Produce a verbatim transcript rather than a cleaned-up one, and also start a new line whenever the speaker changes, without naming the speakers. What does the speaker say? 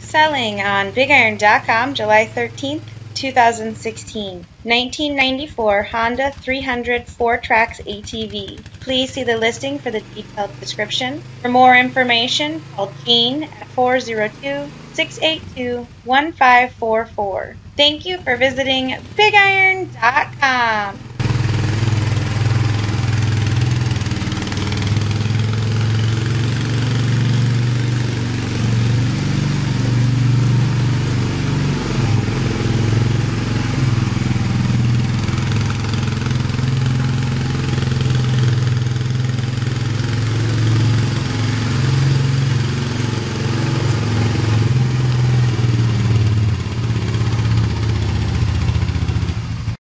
Selling on big iron dot com July thirteenth, two thousand sixteen. nineteen ninety-four Honda three hundred four Trax A T V. Please see the listing for the detailed description. For more information, call Jean at four zero two, six eight two, one five four four. Thank you for visiting big iron dot com.